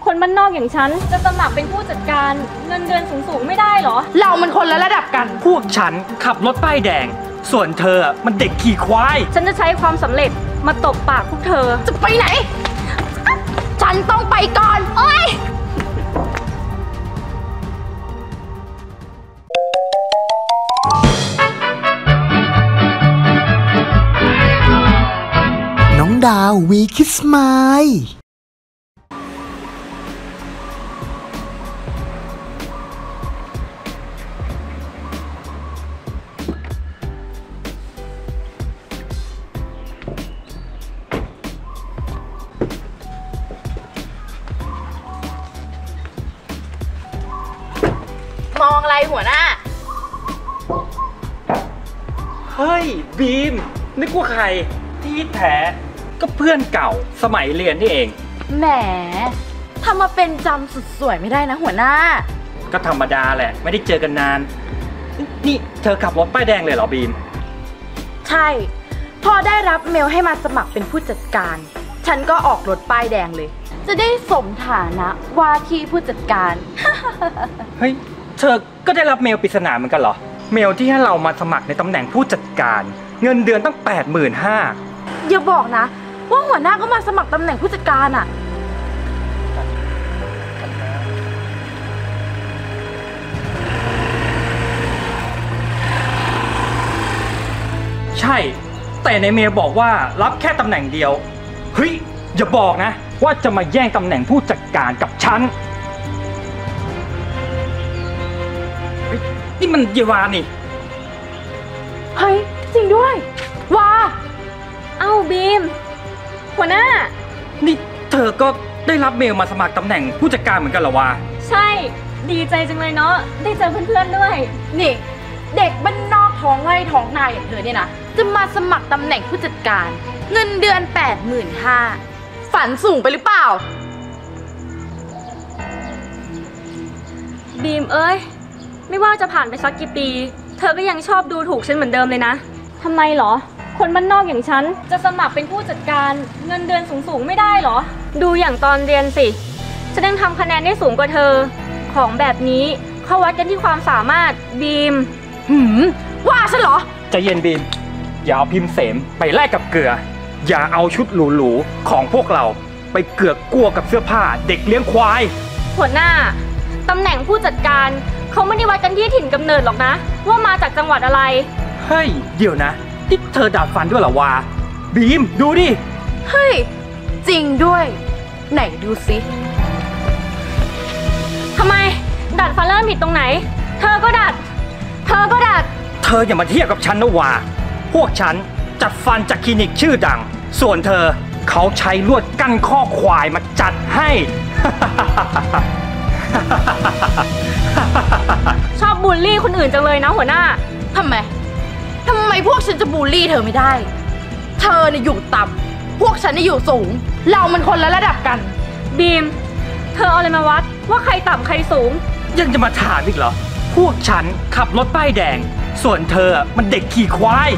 คนบ้านนอกอย่างฉันจะสมัครเป็นผู้จัดการเงินเดือนสูงๆไม่ได้เหรอเรามันคนละระดับกันพวกฉันขับรถป้ายแดงส่วนเธอมันเด็กขี่ควายฉันจะใช้ความสำเร็จมาตบปากพวกเธอจะไปไหนฉันต้องไปก่อนโอ๊ยน้องดาววีคิสไมล์มองอะไรหัวหน้าเฮ้ยบีมนึกว่าใครที่แท้ก็เพื่อนเก่าสมัยเรียนนี่เองแหมทำมาเป็นจำสุดสวยไม่ได้นะหัวหน้าก็ธรรมดาแหละไม่ได้เจอกันนานนี่เธอขับรถป้ายแดงเลยเหรอบีมใช่พอได้รับเมลให้มาสมัครเป็นผู้จัดการฉันก็ออกรถป้ายแดงเลยจะได้สมฐานะว่าที่ผู้จัดการเฮ้ยเธอก็ได้รับเมลปริศนาเหมือนกันเหรอเมลที่ให้เรามาสมัครในตำแหน่งผู้จัดการเงินเดือนตั้ง 85,000 อย่าบอกนะว่าหัวหน้าก็มาสมัครตำแหน่งผู้จัดการอ่ะใช่แต่ในเมลบอกว่ารับแค่ตำแหน่งเดียวเฮ้ยอย่าบอกนะว่าจะมาแย่งตำแหน่งผู้จัดการกับฉันนี่มันเยวานี่เฮ้ยจริงด้วยว้าเอ้าบีมหัวหน้านี่เธอก็ได้รับเมลมาสมัครตำแหน่งผู้จัดการเหมือนกันเหรอวะใช่ดีใจจังเลยเนาะได้เจอเพื่อนๆด้วยนี่เด็กบ้านนอกท้องไร่ท้องนาอย่างเธอเนี่ยนะจะมาสมัครตำแหน่งผู้จัดการเงินเดือน 85,000 ฝันสูงไปหรือเปล่าบีมเอ้ยไม่ว่าจะผ่านไปสักกี่ปีเธอก็ยังชอบดูถูกฉันเหมือนเดิมเลยนะทำไมเหรอคนบ้านนอกอย่างฉันจะสมัครเป็นผู้จัดการเงินเดือนสูงๆไม่ได้เหรอดูอย่างตอนเรียนสิฉันยังทำคะแนนได้สูงกว่าเธอของแบบนี้เขาวัดกันที่ความสามารถบีมว่าฉันเหรอใจเย็นบีมอย่าเอาพิมพ์เสมไปแลกกับเกลืออย่าเอาชุดหรูๆของพวกเราไปเกือกกลัวกับเสื้อผ้าเด็กเลี้ยงควายหัวหน้าตำแหน่งผู้จัดการเขาไม่ได้วัดกันที่ถิ่นกำเนิดหรอกนะว่ามาจากจังหวัดอะไรเฮ้ยเดี๋ยวนะที่เธอดัดฟันด้วยเหรอวะบีมดูดิเฮ้ยจริงด้วยไหนดูสิทำไมดัดฟันเริ่มผิดตรงไหนเธอก็ดัดเธออย่ามาเทียบกับฉันนะวะพวกฉันจัดฟันจากคลินิกชื่อดังส่วนเธอเขาใช้ลวดกั้นข้อควายมาจัดให้ชอบบูลลี่คนอื่นจังเลยนะหัวหน้าทำไมพวกฉันจะบูลลี่เธอไม่ได้เธอเนี่ยอยู่ต่ำพวกฉันเนี่ยอยู่สูงเรามันคนละระดับกันบีมเธอเอาอะไรมาวัดว่าใครต่ำใครสูงยังจะมาถามอีกเหรอพวกฉันขับรถป้ายแดงส่วนเธอมันเด็กขี่ควาย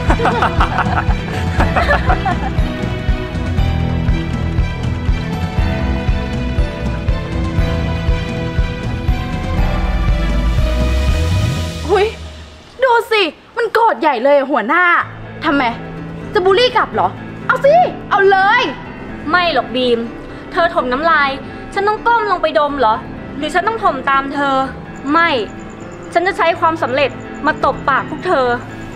ดูสิมันโกรธใหญ่เลยหัวหน้าทำไมจะบูลลี่กลับเหรอเอาสิเอาเลยไม่หรอกบีมเธอถมน้ำลายฉันต้องก้มลงไปดมเหรอหรือฉันต้องถมตามเธอไม่ฉันจะใช้ความสำเร็จมาตบปากพวกเธอ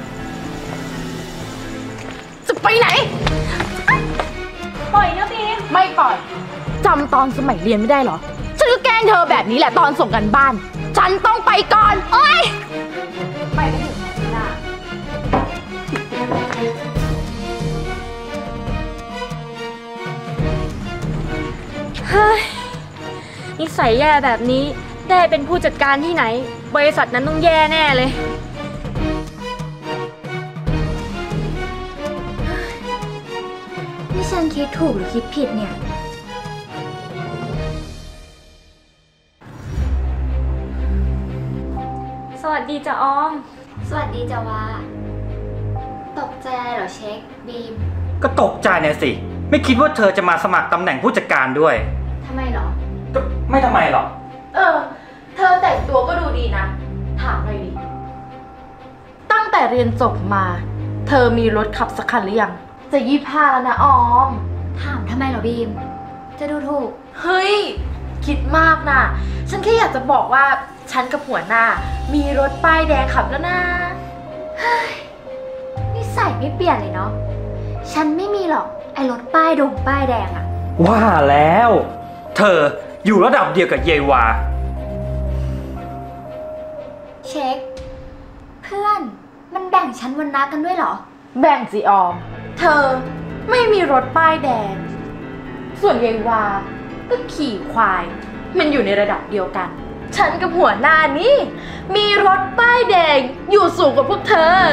จะไปไหนปล่อยนะบีมไม่ปล่อยจำตอนสมัยเรียนไม่ได้เหรอฉันก็แกล้งเธอแบบนี้แหละตอนส่งกันบ้านฉันต้องไปก่อนโอ๊ยไปไม่ถึงหน้าเฮ้ยนิสัยแย่แบบนี้ได้เป็นผู้จัดการที่ไหนบริษัทนั้นต้องแย่แน่เลยนี่ฉันคิดถูกหรือคิดผิดเนี่ยสวัสดีจ้ะออมสวัสดีจ้ะวาตกใจเหรอเช็คบีมก็ตกใจเนี่ยสิไม่คิดว่าเธอจะมาสมัครตำแหน่งผู้จัดการด้วยทำไมหรอไม่ทำไมหรอกเธอแต่งตัวก็ดูดีนะ ถามหน่อยดิ ตั้งแต่เรียนจบมา เธอมีรถขับสักคันหรือยัง จะ25แล้วนะออมถามทำไมเหรอบีม จะดูถูกเฮ้ย คิดมากนะ ฉันแค่อยากจะบอกว่าฉันกับหัวหน้า มีรถป้ายแดงขับแล้วนะนิสัยไม่เปลี่ยนเลยเนาะ ฉันไม่มีหรอกไอ้รถป้ายดงป้ายแดงอะว่าแล้ว เธออยู่ระดับเดียวกับเยวาเช็ค เพื่อนมันแบ่งชั้นวรรณะกันด้วยเหรอแบ่งสิออม เธอไม่มีรถป้ายแดง ส่วนยายวาก็ขี่ควาย มันอยู่ในระดับเดียวกัน ฉันกับหัวหน้านี่มีรถป้ายแดงอยู่สูงกว่าพวกเธอ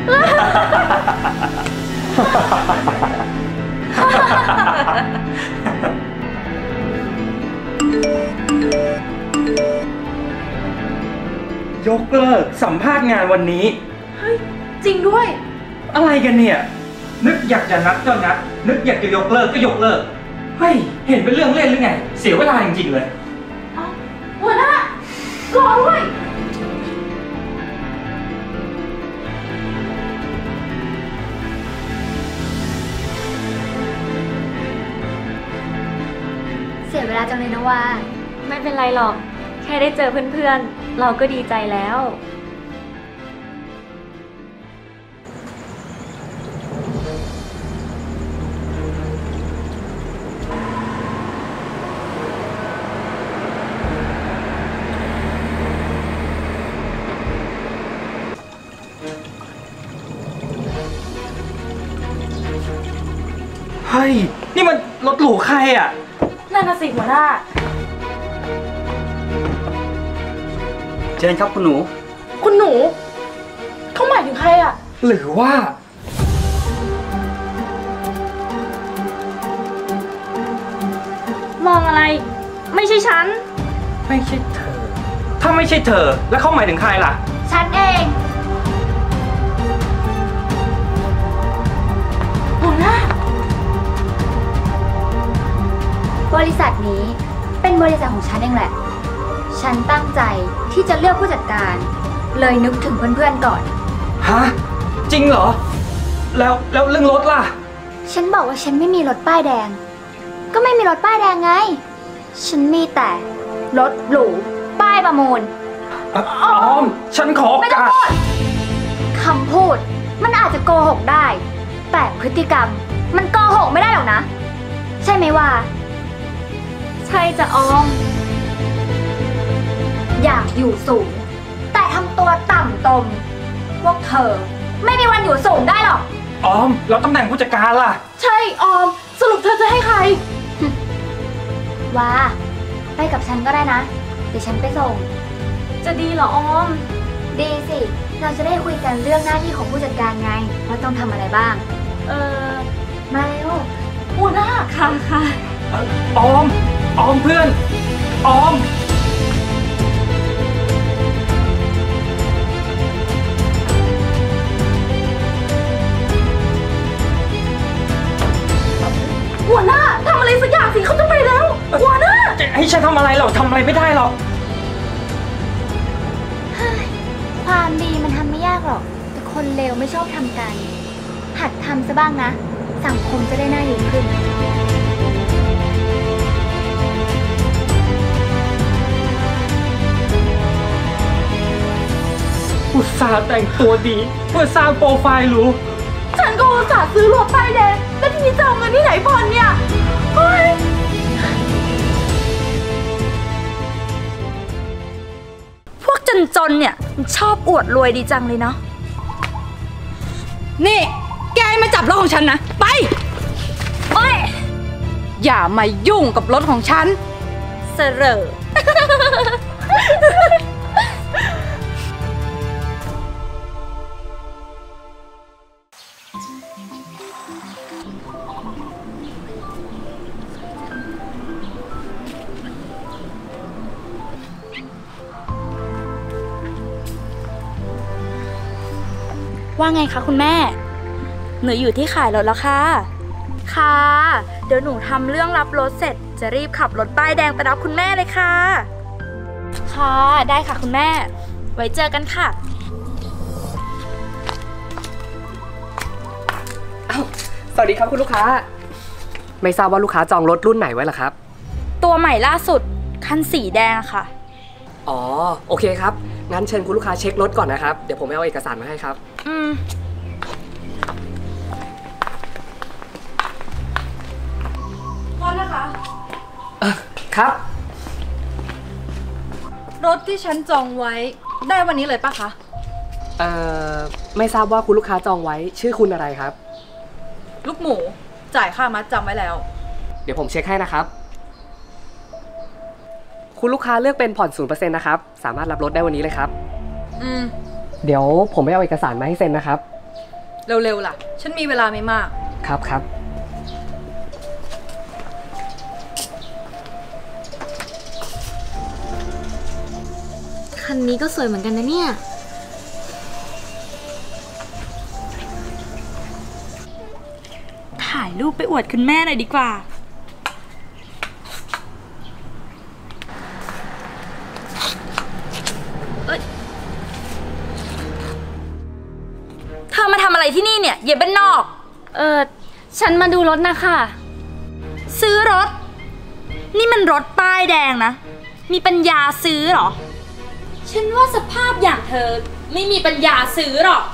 ยกเลิกสัมภาษณ์งานวันนี้จริงด้วยอะไรกันเนี่ย นึกอยากจะนัดก็นัด นึกอยากจะยกเลิกก็ยกเลิก เฮ้ย เห็นเป็นเรื่องเล่นหรือไง เสียเวลาจริงๆเลยหัวหน้ารอด้วยเสียเวลาจังเลยนะว่าไม่เป็นไรหรอก แค่ได้เจอเพื่อนๆ เราก็ดีใจแล้วเฮ้ย นี่มันรถหรูใครอ่ะนั่นน่ะสิหัวหน้าเชิญครับคุณหนูคุณหนู เขาหมายถึงใครอ่ะหรือว่ามองอะไร ไม่ใช่ฉันไม่ใช่เธอ ถ้าไม่ใช่เธอ แล้วเขาหมายถึงใครล่ะฉันเองหัวหน้าบริษัทนี้เป็นบริษัทของฉันเองแหละ ฉันตั้งใจที่จะเลือกผู้จัดการ เลยนึกถึงเพื่อนๆก่อนฮะ จริงเหรอ แล้วเรื่องรถล่ะฉันบอกว่าฉันไม่มีรถป้ายแดง ก็ไม่มีรถป้ายแดงไง ฉันมีแต่รถหรู ป้ายประมูลออม ฉันขอโอไม่ต้องกาสพูด คำพูดมันอาจจะโกหกได้ แต่พฤติกรรมมันโกหกไม่ได้หรอกนะ ใช่ไหมว่าใช่จะออมอยากอยู่สูง แต่ทำตัวต่ำตม พวกเธอ ไม่มีวันอยู่สูงได้หรอกออม แล้วตำแหน่งผู้จัดการล่ะใช่ออม สรุปเธอจะให้ใครว่า ไปกับฉันก็ได้นะ เดี๋ยวฉันไปส่งจะดีเหรอออมดีสิ เราจะได้คุยกันเรื่องหน้าที่ของผู้จัดการไง ว่าต้องทำอะไรบ้าง มาเร็วหัวหน้าค่ะค่ะออม ออมเพื่อน ออมหัวหน้าทำอะไรสักอย่างสิเขาจะไปแล้ว หัวหน้าจะให้ฉันทำอะไรหรอทำอะไรไม่ได้หรอกความดีมันทำไม่ยากหรอก แต่คนเลวไม่ชอบทำกัน หัดทำซะบ้างนะ สังคมจะได้น่าอยู่ขึ้นอุตส่าห์แต่งตัวดี เพื่อสร้างโปรไฟล์หรูฉันก็อุตส่าห์ซื้อรถป้ายแดง แล้วทีนี้จะเอาเงินที่ไหนผ่อนเนี่ย เฮ้ยพวกจนๆเนี่ยมันชอบอวดรวยดีจังเลยเนาะ นี่ แกมาจับรถของฉันนะ ไป โอ๊ย อย่ามายุ่งกับรถของฉันเสรอ ว่าไงคะคุณแม่ หนูอยู่ที่ขายรถแล้วค่ะ ค่ะ เดี๋ยวหนูทำเรื่องรับรถเสร็จจะรีบขับรถป้ายแดงไปรับคุณแม่เลยค่ะ ค่ะ ได้ค่ะคุณแม่ ไว้เจอกันค่ะสวัสดีครับคุณลูกค้า ไม่ทราบว่าลูกค้าจองรถรุ่นไหนไว้ล่ะครับตัวใหม่ล่าสุดคันสีแดงอะค่ะอ๋อโอเคครับงั้นเชิญคุณลูกค้าเช็ครถก่อนนะครับเดี๋ยวผมเอาเอกสารมาให้ครับโทษนะคะครับรถที่ฉันจองไว้ได้วันนี้เลยปะคะไม่ทราบว่าคุณลูกค้าจองไว้ชื่อคุณอะไรครับลูกหมูจ่ายค่ามัดจำไว้แล้วเดี๋ยวผมเช็คให้นะครับ คุณลูกค้าเลือกเป็นผ่อน 0% นะครับสามารถรับรถได้วันนี้เลยครับ เดี๋ยวผมไม่เอาเอกสารมาให้เซ็นนะครับเร็วๆล่ะ ฉันมีเวลาไม่มากครับคันนี้ก็สวยเหมือนกันนะเนี่ยถ่ายรูปไปอวดคุณแม่หน่อยดีกว่า เธอมาทำอะไรที่นี่เนี่ยเย็บบ้านนอกฉันมาดูรถนะคะซื้อรถ นี่มันรถป้ายแดงนะ มีปัญญาซื้อเหรอ ฉันว่าสภาพอย่างเธอไม่มีปัญญาซื้อหรอก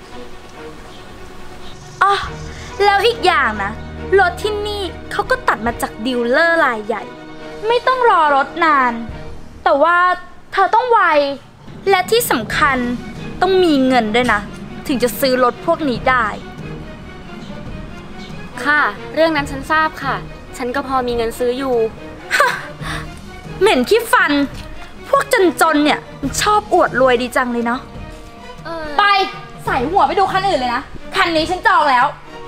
อ๋อแล้วอีกอย่างนะ รถที่นี่เขาก็ตัดมาจากดีลเลอร์รายใหญ่ ไม่ต้องรอรถนาน แต่ว่าเธอต้องไว และที่สำคัญต้องมีเงินด้วยนะ ถึงจะซื้อรถพวกนี้ได้ค่ะ เรื่องนั้นฉันทราบค่ะ ฉันก็พอมีเงินซื้ออยู่เหม็นขี้ฟัน พวกจนๆเนี่ยมันชอบอวดรวยดีจังเลยเนาะ ไปใส่หัวไปดูคันอื่นเลยนะ คันนี้ฉันจองแล้ว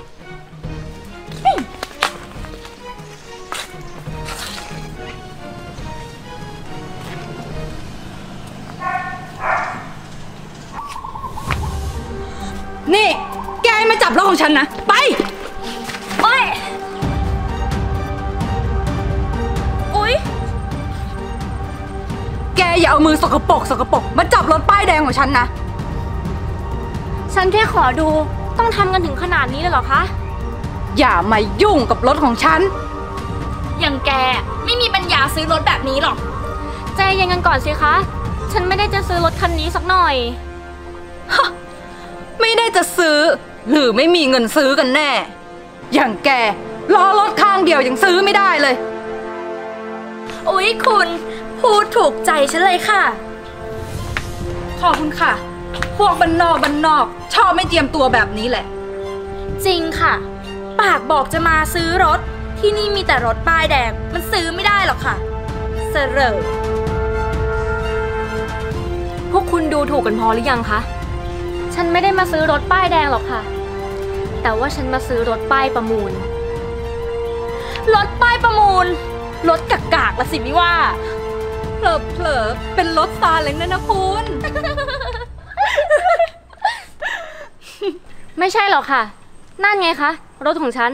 นี่แกมาจับรถของฉันนะ ไปโอ๊ย อุ๊ยแกอย่าเอามือสกปรกมาจับรถป้ายแดงของฉันนะฉันแค่ขอดู ต้องทำกันถึงขนาดนี้เลยเหรอคะอย่ามายุ่งกับรถของฉันอย่างแกไม่มีปัญญาซื้อรถแบบนี้หรอกใจเย็นกันก่อนสิคะ ฉันไม่ได้จะซื้อรถคันนี้สักหน่อยไม่ได้จะซื้อ หรือไม่มีเงินซื้อกันแน่ อย่างแกรอรถข้างเดียวยังซื้อไม่ได้เลยอุ๊ยคุณพูดถูกใจฉันเลยค่ะขอบคุณค่ะ พวกบ้านนอกชอบไม่เจียมตัวแบบนี้แหละจริงค่ะ ปากบอกจะมาซื้อรถ ที่นี่มีแต่รถป้ายแดงมันซื้อไม่ได้หรอกค่ะเสรอพวกคุณดูถูกกันพอหรือยังคะ ฉันไม่ได้มาซื้อรถป้ายแดงหรอกค่ะ แต่ว่าฉันมาซื้อรถป้ายประมูลรถป้ายประมูล รถกากๆละสิไม่ว่าเผลอๆเป็นรถซาเล้งด้วยนะคุณไม่ใช่หรอกค่ะ นั่นไงคะ รถของฉัน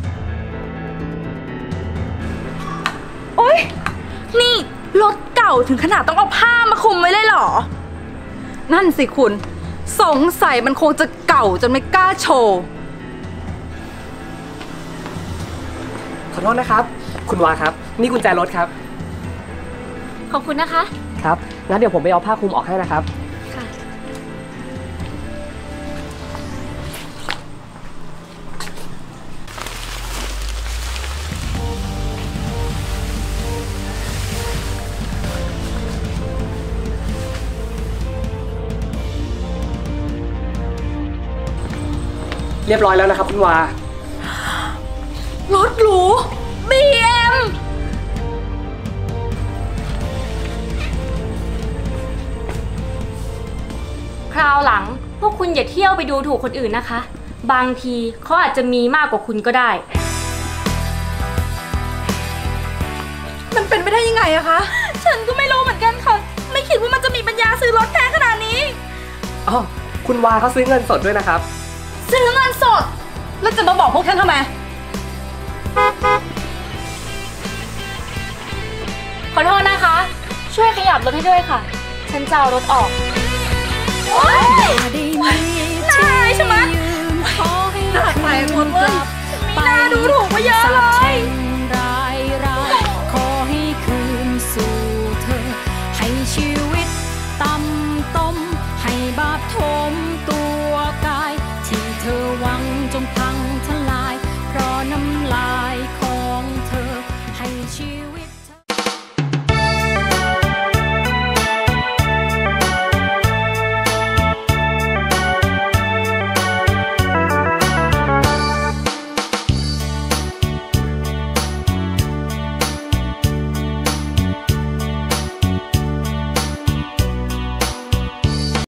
โอ๊ย นี่รถเก่าถึงขนาดต้องเอาผ้ามาคลุมไว้เลยเหรอนั่นสิคุณ สงสัยมันคงจะเก่าจนไม่กล้าโชว์ขอโทษนะครับ คุณวาครับนี่กุญแจรถครับขอบคุณนะคะครับงั้นเดี๋ยวผมไปเอาผ้าคลุมออกให้นะครับค่ะเรียบร้อยแล้วนะครับคุณวารถหรู BM คราวหลังพวกคุณอย่าเที่ยวไปดูถูกคนอื่นนะคะ บางทีเขาอาจจะมีมากกว่าคุณก็ได้มันเป็นไปได้ยังไงอะคะฉันก็ไม่รู้เหมือนกันค่ะ ไม่คิดว่ามันจะมีปัญญาซื้อรถแพงขนาดนี้อ๋อ คุณวาเขาซื้อเงินสดด้วยนะครับซื้อเงินสดแล้วจะมาบอกพวกฉันทำไมขอโทษนะคะ ช่วยขยับรถให้ด้วยค่ะ ฉันจะเอารถออกน่าใช่ไหมหน้าแตกหมดเลยมีหน้าดูถูกมาเยอะเลย